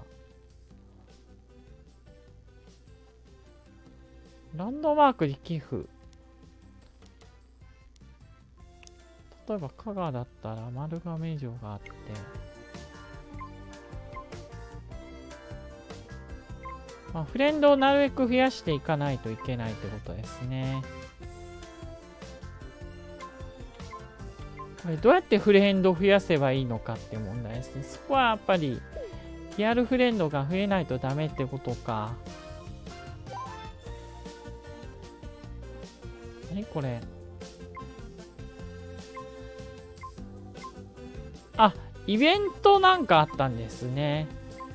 ランドマークに寄付。例えば香川だったら丸亀城があって、まあ、フレンドをなるべく増やしていかないといけないってことですね。これどうやってフレンドを増やせばいいのかって問題ですね。そこはやっぱりリアルフレンドが増えないとダメってことか。何これ。あ、イベントなんかあったんですね。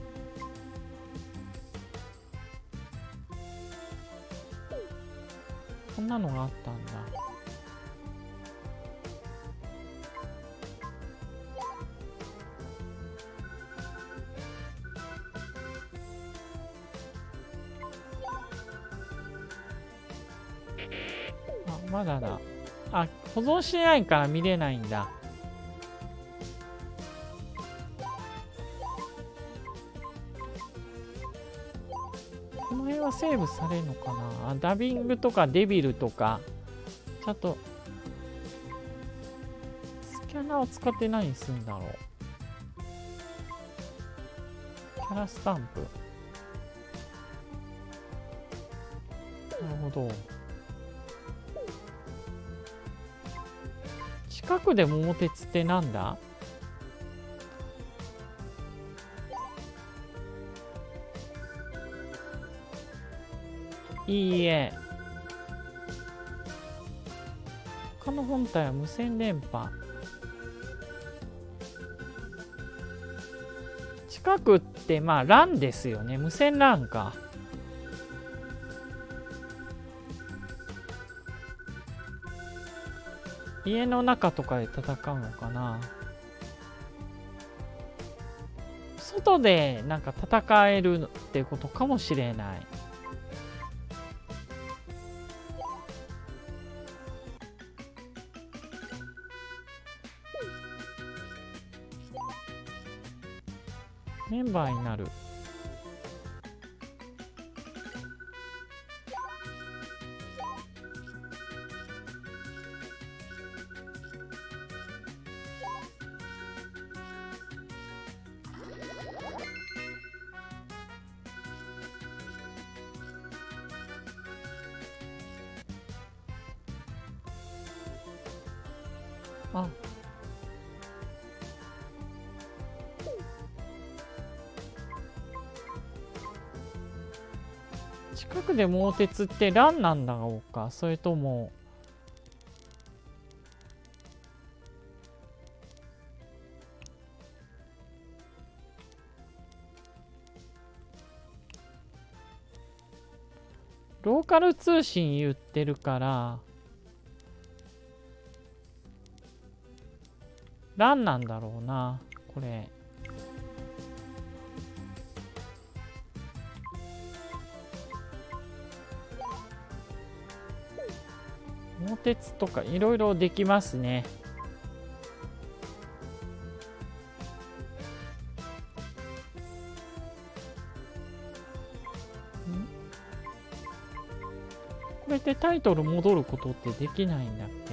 こんなのがあったんだ。あ、まだだ。あ、保存してないから見れないんだ。この辺はセーブされるのかな。あ、ダビングとかデビルとかちゃんとスキャナーを使って何するんだろう。キャラスタンプ。なるほど。近くで桃鉄ってなんだ？いいえ。他の本体は無線電波。近くってまあ LAN ですよね。無線 LAN か。家の中とかで戦うのかな。外でなんか戦えるってことかもしれない。メンバーになる。あ、近くで桃鉄ってランなんだろうか、それともローカル通信言ってるからランなんだろうなこれ。桃鉄とかいろいろできますね。 これってタイトル戻ることってできないんだっけ？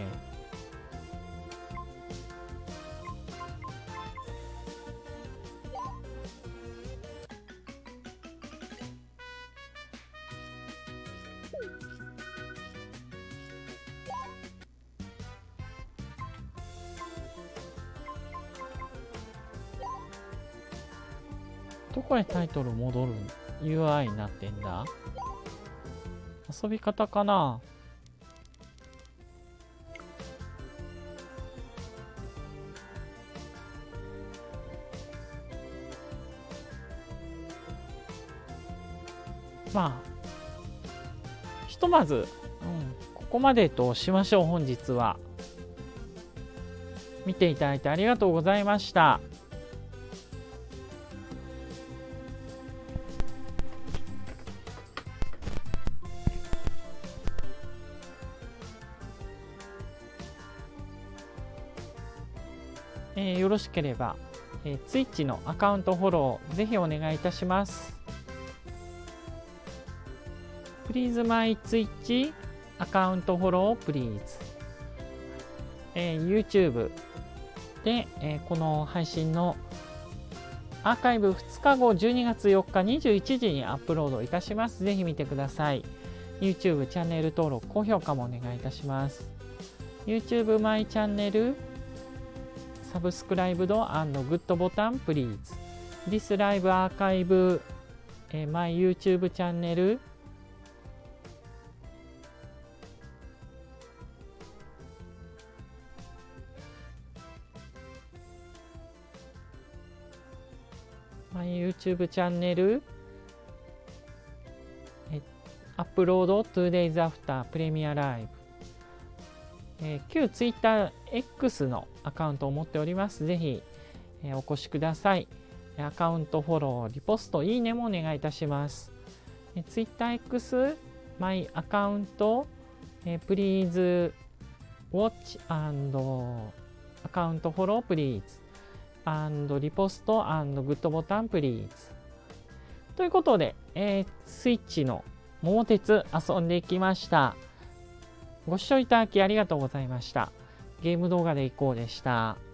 どこでタイトル戻る UI になってんだ？遊び方かな？まあひとまず、ここまでとしましょう。本日は見ていただいてありがとうございました。よろしければ、Twitch のアカウントフォローぜひお願いいたします。Please my Twitch アカウントフォロー Please、YouTube で、この配信のアーカイブ2日後12月4日21時にアップロードいたします。ぜひ見てください。YouTube チャンネル登録高評価もお願いいたします。 YouTube マイチャンネルサブスクライブド&グッドボタン Please This Live Archive My YouTube チャンネルYouTube チャンネルアップロード 2days after プレミアライブ、旧 TwitterX のアカウントを持っております。ぜひ、お越しください。アカウントフォロー、リポスト、いいねもお願いいたします。TwitterX、マイアカウント、Please Watch and アカウントフォロー Please and リポスト and グッドボタン Please ということで、スイッチの桃鉄遊んできました。ご視聴いただきありがとうございました。ゲーム動画でいこうでした。